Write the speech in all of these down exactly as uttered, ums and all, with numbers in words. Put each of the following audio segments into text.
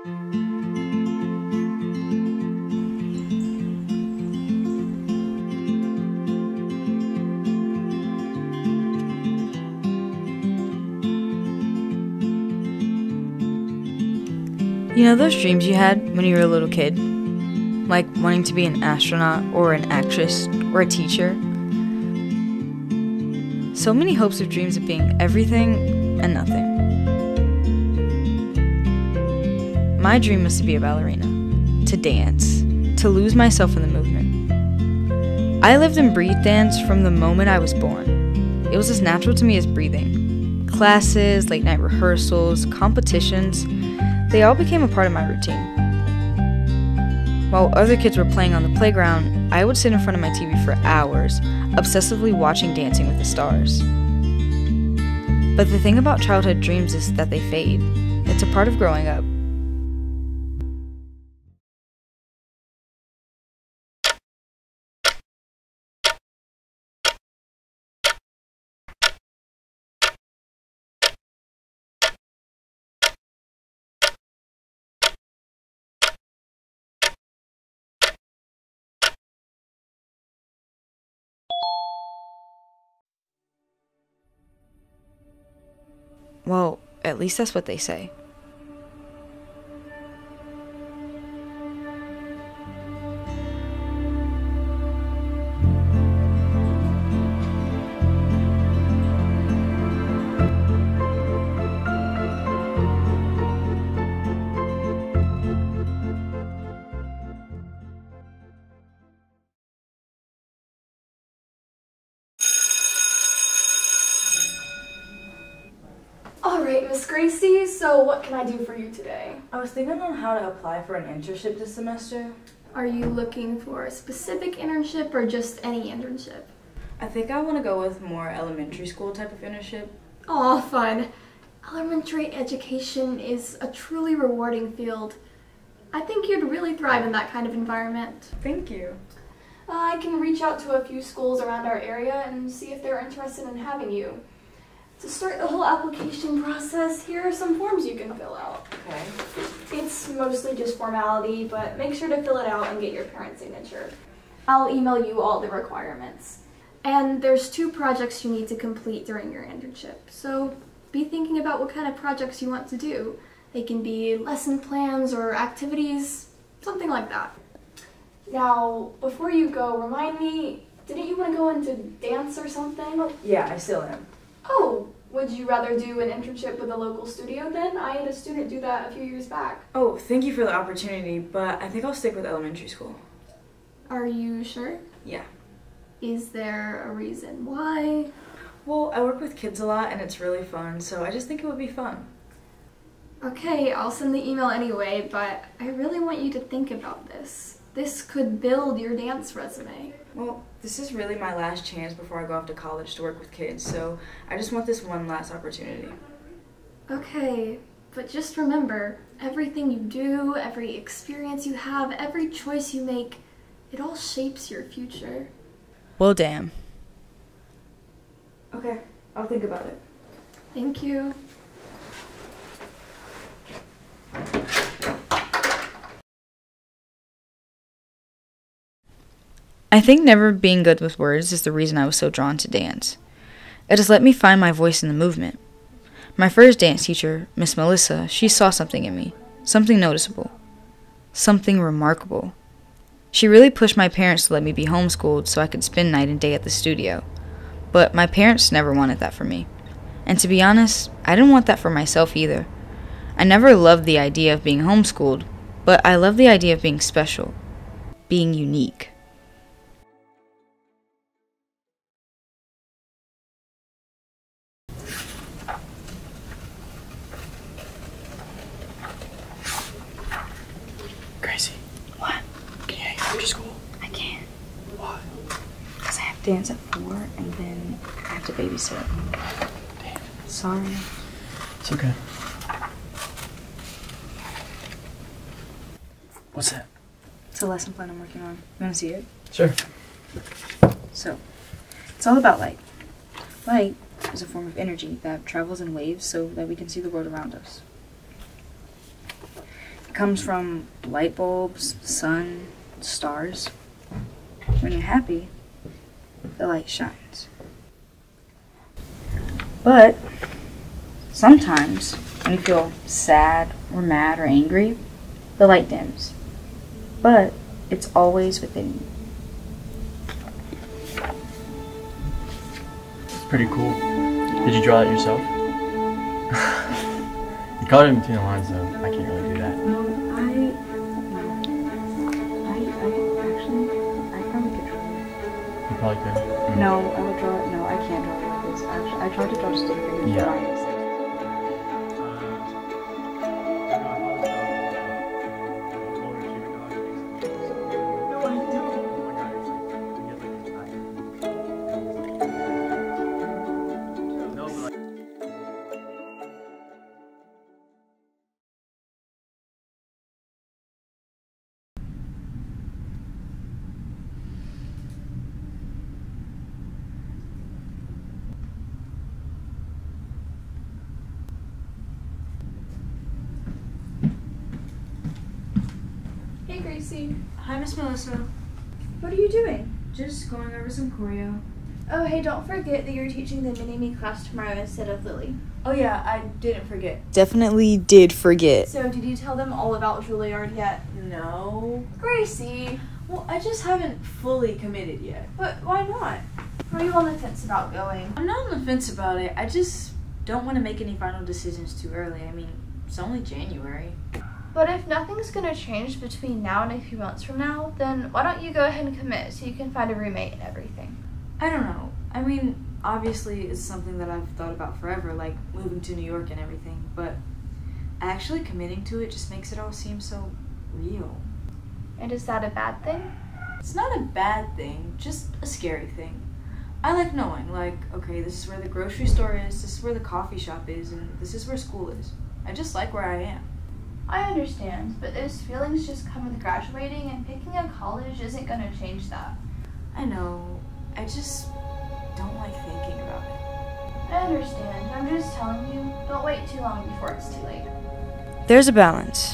You know those dreams you had when you were a little kid? Like wanting to be an astronaut or an actress or a teacher? So many hopes of dreams of being everything and nothing. My dream was to be a ballerina, to dance, to lose myself in the movement. I lived and breathed dance from the moment I was born. It was as natural to me as breathing. Classes, late night rehearsals, competitions, they all became a part of my routine. While other kids were playing on the playground, I would sit in front of my T V for hours, obsessively watching Dancing with the Stars. But the thing about childhood dreams is that they fade. It's a part of growing up. Well, at least that's what they say. Alright, Miss Gracie, so what can I do for you today? I was thinking on how to apply for an internship this semester. Are you looking for a specific internship or just any internship? I think I want to go with more elementary school type of internship. Aw, fun. Elementary education is a truly rewarding field. I think you'd really thrive in that kind of environment. Thank you. Uh, I can reach out to a few schools around our area and see if they're interested in having you. To start the whole application process, here are some forms you can fill out. Okay. It's mostly just formality, but make sure to fill it out and get your parents' signature. I'll email you all the requirements. And there's two projects you need to complete during your internship, so be thinking about what kind of projects you want to do. They can be lesson plans or activities, something like that. Now, before you go, remind me, didn't you want to go into dance or something? Yeah, I still am. Oh, would you rather do an internship with a local studio then? I had a student do that a few years back. Oh, thank you for the opportunity, but I think I'll stick with elementary school. Are you sure? Yeah. Is there a reason why? Well, I work with kids a lot and it's really fun, so I just think it would be fun. Okay, I'll send the email anyway, but I really want you to think about this. This could build your dance resume. Well, this is really my last chance before I go off to college to work with kids, so I just want this one last opportunity. Okay, but just remember, everything you do, every experience you have, every choice you make, it all shapes your future. Well, damn. Okay, I'll think about it. Thank you. I think never being good with words is the reason I was so drawn to dance. It has let me find my voice in the movement. My first dance teacher, Miss Melissa, she saw something in me, something noticeable, something remarkable. She really pushed my parents to let me be homeschooled so I could spend night and day at the studio. But my parents never wanted that for me. And to be honest, I didn't want that for myself either. I never loved the idea of being homeschooled, but I loved the idea of being special, being unique. Gracie. What? Can you hang after school? I can't. Why? Because I have dance at four and then I have to babysit. Damn. Sorry. It's okay. What's that? It's a lesson plan I'm working on. You want to see it? Sure. So, it's all about light. Light is a form of energy that travels in waves so that we can see the world around us. It comes from light bulbs, sun, stars. When you're happy, the light shines. But sometimes when you feel sad or mad or angry, the light dims. But it's always within you. It's pretty cool. Did you draw it yourself? You colored in between the lines though. I can't really do that. No, I, no. I, I actually, I probably could draw it. You probably could. Mm. No, I would draw it. No, I can't draw it like this. Actually, I tried to draw stick figures, Yeah. but I Hey, Gracie. Hi, Miss Melissa. What are you doing? Just going over some choreo. Oh, hey, don't forget that you're teaching the mini-me class tomorrow instead of Lily. Oh yeah, I didn't forget. Definitely did forget. So, did you tell them all about Juilliard yet? No. Gracie! Well, I just haven't fully committed yet. But why not? Are you on the fence about going? I'm not on the fence about it. I just don't want to make any final decisions too early. I mean, it's only January. But if nothing's gonna change between now and a few months from now, then why don't you go ahead and commit so you can find a roommate and everything? I don't know. I mean, obviously it's something that I've thought about forever, like moving to New York and everything, but actually committing to it just makes it all seem so real. And is that a bad thing? It's not a bad thing, just a scary thing. I like knowing, like, okay, this is where the grocery store is, this is where the coffee shop is, and this is where school is. I just like where I am. I understand, but those feelings just come with graduating, and picking a college isn't gonna change that. I know. I just don't like thinking about it. I understand. I'm just telling you, don't wait too long before it's too late. There's a balance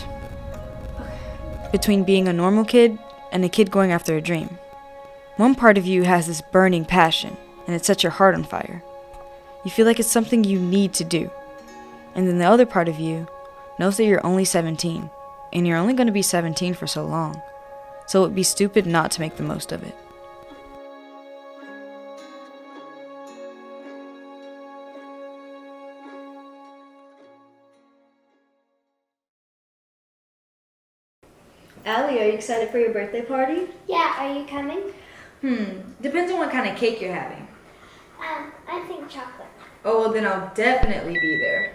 between being a normal kid and a kid going after a dream. One part of you has this burning passion, and it sets your heart on fire. You feel like it's something you need to do. And then the other part of you knows that you're only seventeen, and you're only going to be seventeen for so long, so it would be stupid not to make the most of it. Allie, are you excited for your birthday party? Yeah, are you coming? Hmm, depends on what kind of cake you're having. Um, I think chocolate. Oh, well then I'll definitely be there.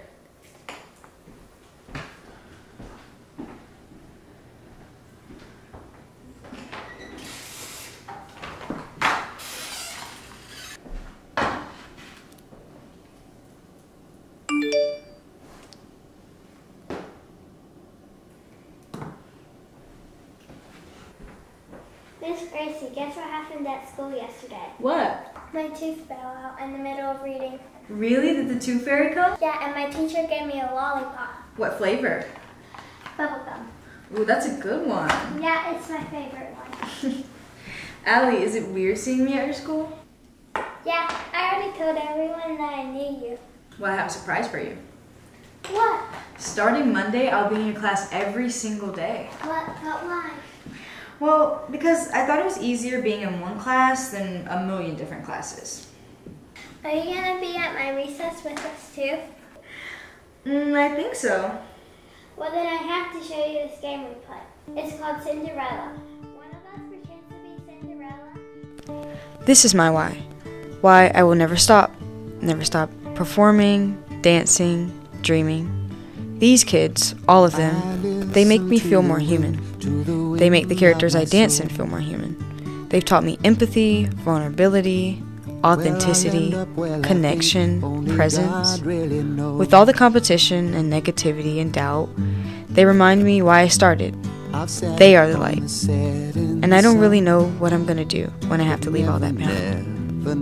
Miss Gracie, guess what happened at school yesterday? What? My tooth fell out in the middle of reading. Really? Did the tooth fairy come? Yeah, and my teacher gave me a lollipop. What flavor? Bubblegum. Ooh, that's a good one. Yeah, it's my favorite one. Allie, is it weird seeing me at your school? Yeah, I already told everyone that I knew you. Well, I have a surprise for you. What? Starting Monday, I'll be in your class every single day. What? But why? Well, because I thought it was easier being in one class than a million different classes. Are you gonna be at my recess with us too? Mm, I think so. Well, then I have to show you this game we play. It's called Cinderella. One of us pretends to be Cinderella. This is my why. Why I will never stop. Never stop performing, dancing, dreaming. These kids, all of them, they make me feel more human. They make the characters I dance in feel more human. They've taught me empathy, vulnerability, authenticity, connection, presence. With all the competition and negativity and doubt, they remind me why I started. They are the light. And I don't really know what I'm gonna do when I have to leave all that behind.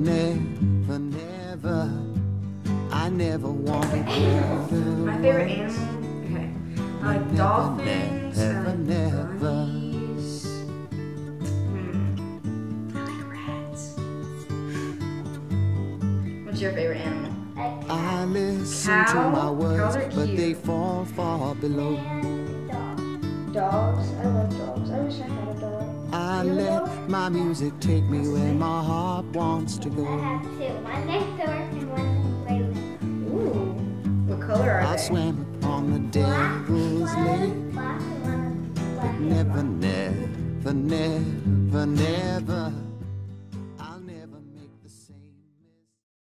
I never wanted My favorite animal? Okay. I like dolphins, What's your favorite animal? I listen Cow? to my words, Cows are but cute. they fall far below. Dogs. I love dogs. I wish I had a dog. I let my music take me where my heart wants to I go. have two. One next door and one Wayland. Ooh. What color are I they? swam upon the Black, devil's lake. one black and one black. Never, never, never, never. I'll never make the same mistake.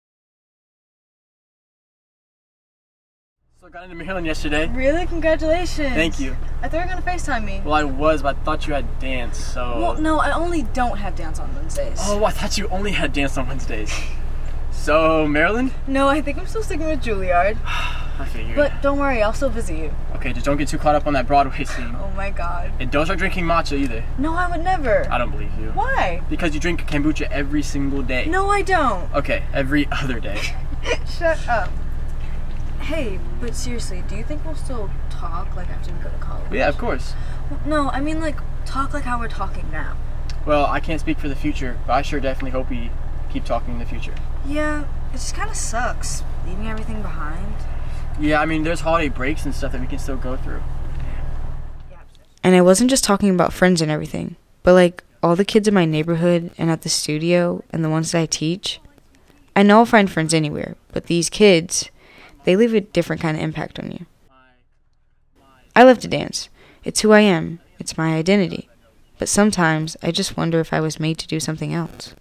So I got into Maryland yesterday. Really? Congratulations. Thank you. I thought you were going to FaceTime me. Well, I was, but I thought you had dance, so... Well, no, I only don't have dance on Wednesdays. Oh, I thought you only had dance on Wednesdays. So, Maryland? No, I think I'm still sticking with Juilliard. I figured. But don't worry, I'll still visit you. Okay, just don't get too caught up on that Broadway scene. Oh my god. And don't start drinking matcha either. No, I would never. I don't believe you. Why? Because you drink kombucha every single day. No, I don't. Okay, every other day. Shut up. Hey, but seriously, do you think we'll still talk like after we go to college? Yeah, of course. No, I mean like talk like how we're talking now. Well, I can't speak for the future, but I sure definitely hope we keep talking in the future. Yeah, it just kind of sucks leaving everything behind. Yeah, I mean, there's holiday breaks and stuff that we can still go through. And I wasn't just talking about friends and everything, but like all the kids in my neighborhood and at the studio and the ones that I teach. I know I'll find friends anywhere, but these kids, they leave a different kind of impact on you. I love to dance. It's who I am. It's my identity. But sometimes I just wonder if I was made to do something else.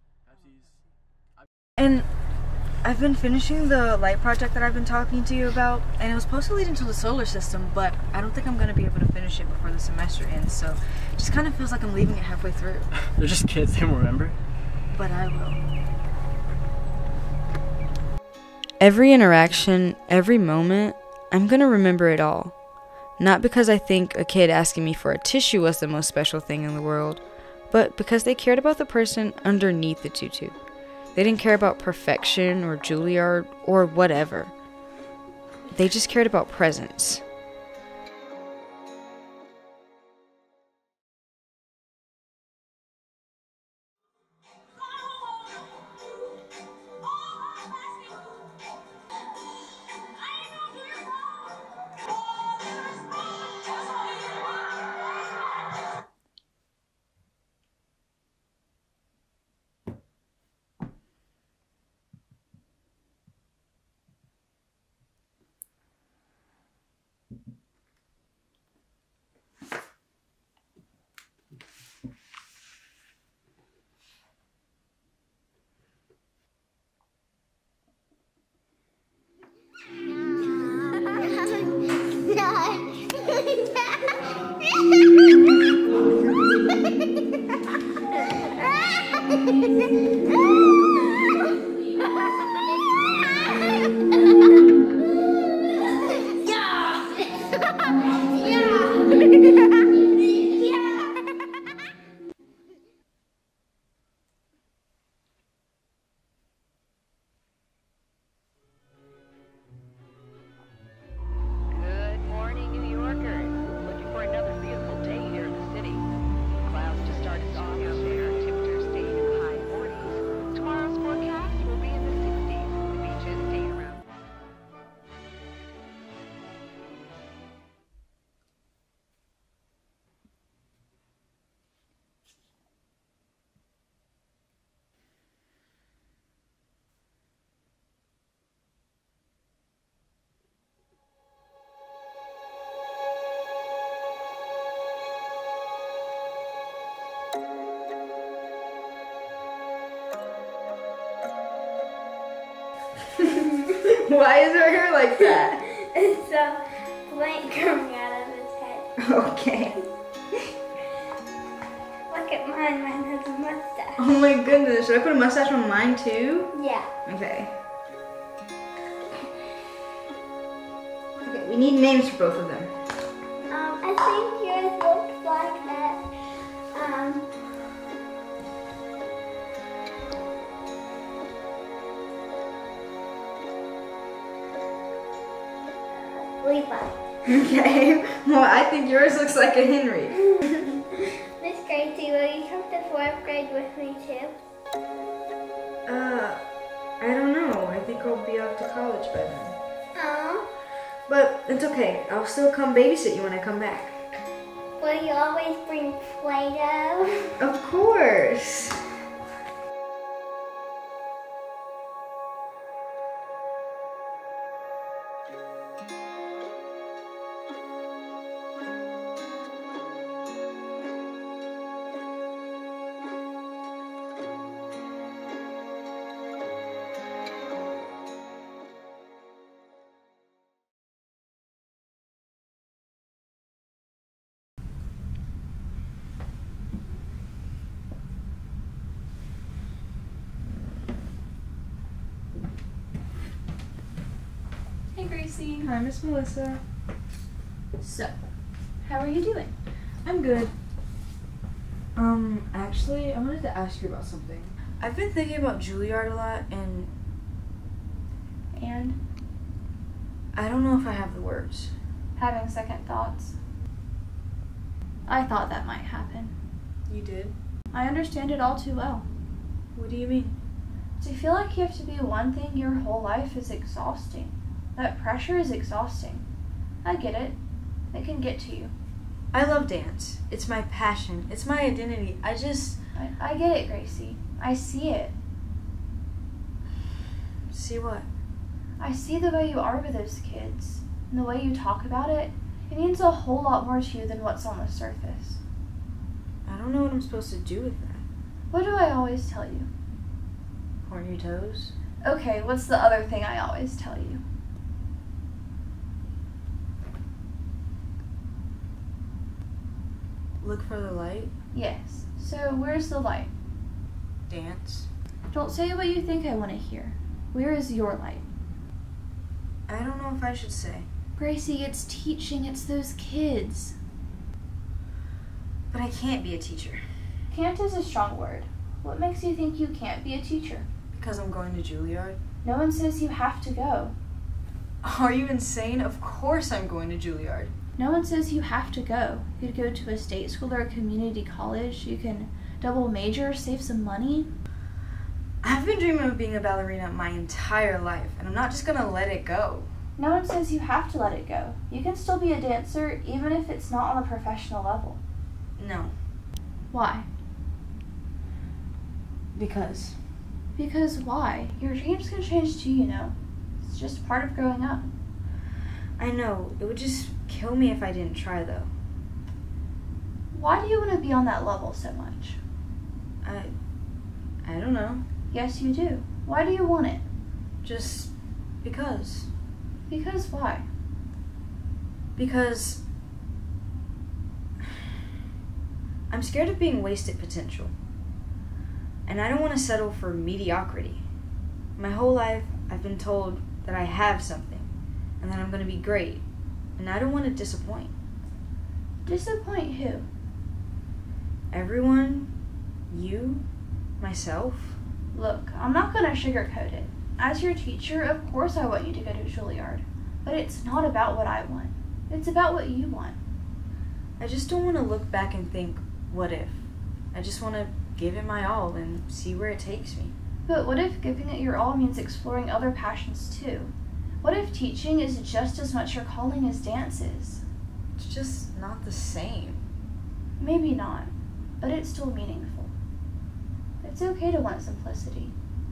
And I've been finishing the light project that I've been talking to you about, and it was supposed to lead into the solar system, but I don't think I'm going to be able to finish it before the semester ends, so it just kind of feels like I'm leaving it halfway through. They're just kids, they won't remember. But I will. Every interaction, every moment, I'm going to remember it all. Not because I think a kid asking me for a tissue was the most special thing in the world, but because they cared about the person underneath the tutu. They didn't care about perfection or Juilliard or whatever. They just cared about presence. Why is her hair like that? It's a blank coming out of his head. Okay. Look at mine, mine has a mustache. Oh my goodness, should I put a mustache on mine too? Yeah. Okay. Okay, we need names for both of them. Um, I think yours looks like that. Um, Levi. Okay, well I think yours looks like a Henry. Miss Gracie, will you come to fourth grade with me too? Uh, I don't know. I think I'll be off to college by then. Oh, But it's okay. I'll still come babysit you when I come back. will you always bring Play-Doh? Of course. Hey Gracie. Hi, Miss Melissa. So, how are you doing? I'm good. Um, actually, I wanted to ask you about something. I've been thinking about Juilliard a lot, and And I don't know if I have the words. having second thoughts. I thought that might happen. You did? I understand it all too well. What do you mean? To feel like you have to be one thing your whole life is exhausting. That pressure is exhausting. I get it. It can get to you. I love dance. It's my passion. It's my identity. I just... I, I get it, Gracie. I see it. See what? I see the way you are with those kids. And the way you talk about it. It means a whole lot more to you than what's on the surface. I don't know what I'm supposed to do with that. What do I always tell you? Point your toes? Okay, what's the other thing I always tell you? Look for the light? Yes. So where's the light? Dance? Don't say what you think I want to hear. Where is your light? I don't know if I should say. Gracie, it's teaching. It's those kids. But I can't be a teacher. Can't is a strong word. What makes you think you can't be a teacher? Because I'm going to Juilliard? No one says you have to go. Are you insane? Of course I'm going to Juilliard. No one says you have to go. You could go to a state school or a community college. You can double major, save some money. I've been dreaming of being a ballerina my entire life, and I'm not just gonna let it go. No one says you have to let it go. You can still be a dancer even if it's not on a professional level. No. Why? Because. Because why? Your dreams can change too, you know. It's just part of growing up. I know. It would just kill me if I didn't try, though. Why do you want to be on that level so much? I... I don't know. Yes, you do. Why do you want it? Just because. Because why? Because... I'm scared of being wasted potential. And I don't want to settle for mediocrity. My whole life, I've been told that I have something, and that I'm going to be great. And I don't want to disappoint. Disappoint who? Everyone, you, myself. Look, I'm not going to sugarcoat it. As your teacher, of course I want you to go to Juilliard. But it's not about what I want. It's about what you want. I just don't want to look back and think, what if? I just want to give it my all and see where it takes me. But what if giving it your all means exploring other passions too? What if teaching is just as much your calling as dance is? It's just not the same. Maybe not, but it's still meaningful. It's okay to want simplicity.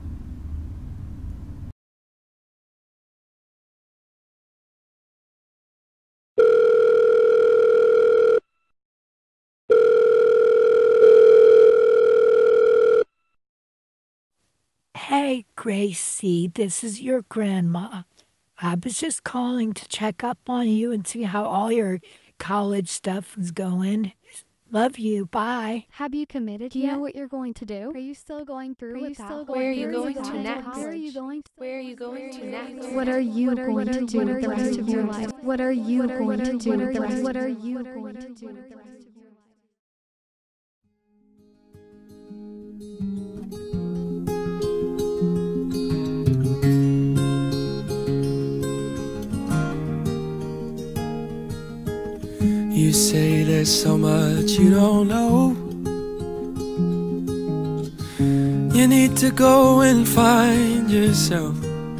Hey, Gracie, this is your grandma. I was just calling to check up on you and see how all your college stuff is going. Love you. Bye. Have you committed Do you yet? know what you're going to do? Are you still going through Are with you that? still Where going are you through going with to that? next? Where are you going? Where are you going to next? What are you What are going to you do with going the rest to of do your with life? the- What are you What are going you to do with going the to rest? do? What are What you are going to do with the rest of your life? You say there's so much you don't know. You need to go and find yourself.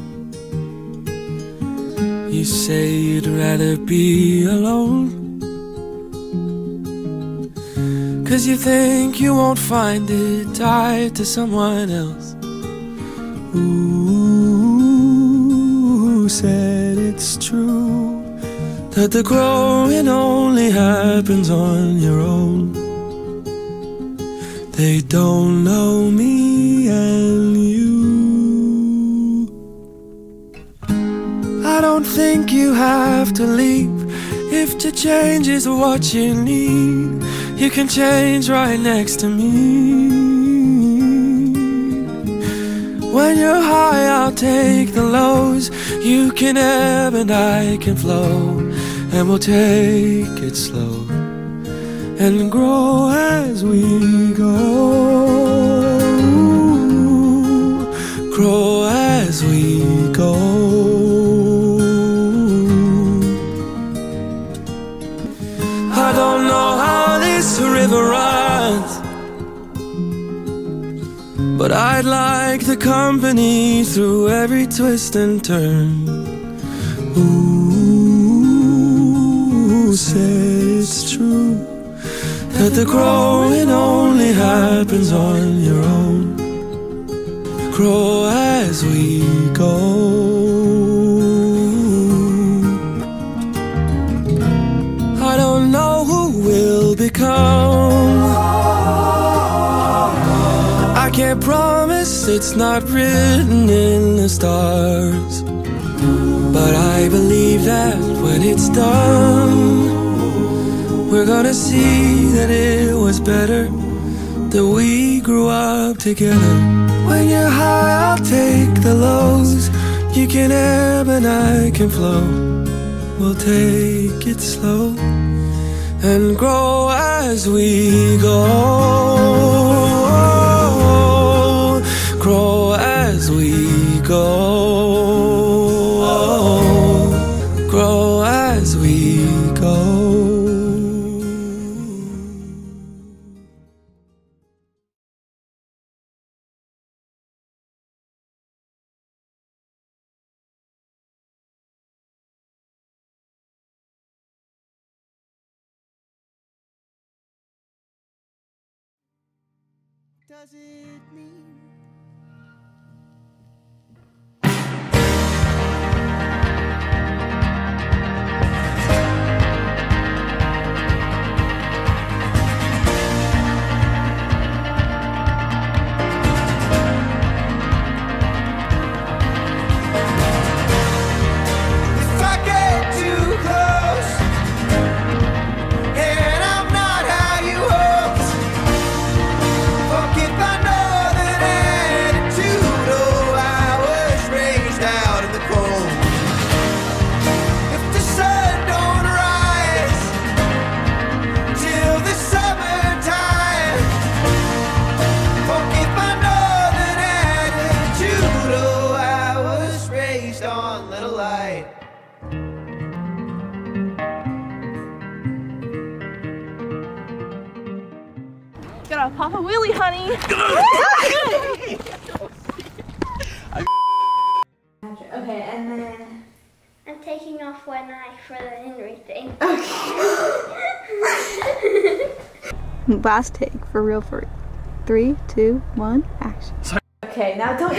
You say you'd rather be alone, 'cause you think you won't find it tied to someone else. Ooh, said it's true that the growing only happens on your own. They don't know me and you. I don't think you have to leave. If to change is what you need, you can change right next to me. When you're high, I'll take the lows. You can ebb and I can flow, and we'll take it slow and grow as we go. Grow as we go. I don't know how this river runs, but I'd like the company through every twist and turn. Ooh, say it's true that the growing only happens on your own. Grow as we go. I don't know who we'll become. I can't promise, it's not written in the stars, but I believe that when it's done, we're gonna see that it was better that we grew up together. When you're high, I'll take the lows. You can ebb and I can flow. We'll take it slow and grow as we go. Grow as we go. Grow as we go. Does it mean Gotta pop a wheelie, honey. Okay, and then I'm taking off one eye for the Henry thing. Okay. Last take, for real, for real. Three, two, one, action. Okay, now don't.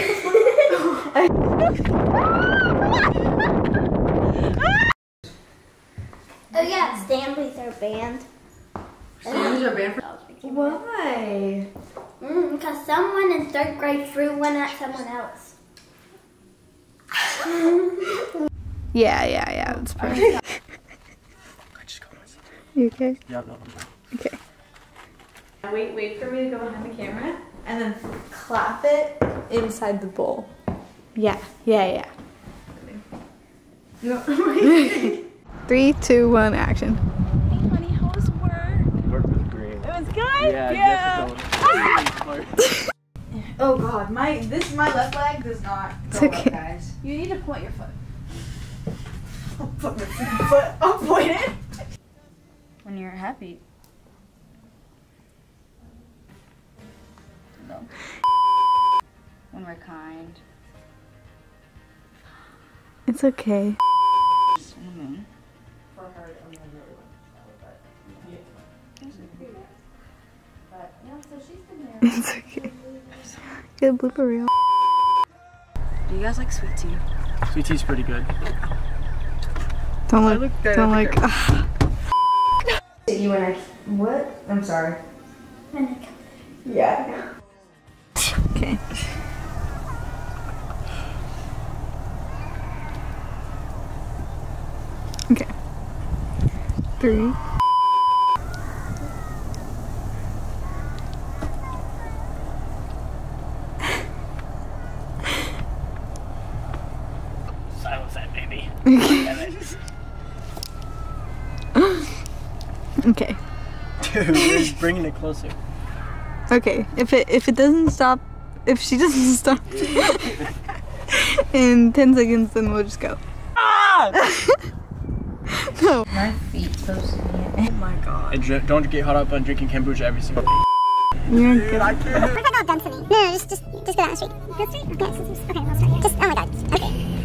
Oh yeah, Stanleys are banned. Stanleys are banned for. Why? Mm, because someone in third grade threw one at someone else. Yeah, yeah, yeah, that's perfect. You okay? Yeah, no, I'm fine. Okay. Wait, wait for me to go behind the camera, and then clap it inside the bowl. Yeah, yeah, yeah. Three, two, one, action. Hey, honey, how was work? Work was great. It was good. Yeah. Yeah. Jessica. Oh God, my this my left leg does not It's go okay. up, guys. You need to point your foot. I'll put my foot. I'll point it. When you're happy. No. when we're kind. It's okay. Mm-hmm. It's okay. Get a blooper reel. Do you guys like sweet tea? Sweet tea's pretty good. Don't look. look don't look. You and I. What? I'm sorry. Yeah. Okay. Okay. Three. Silence that baby. Okay. Dude, it's bringing it closer. Okay. If it if it doesn't stop, if she doesn't stop in ten seconds, then we'll just go. Ah! No. My feet supposed to be. Oh my god. And dr don't get caught up on drinking kombucha every single day. You're Dude, I can't. What if I go density? No, no, just just just go down the street. Go straight? Okay, okay, we'll start here. Just oh my god. Okay.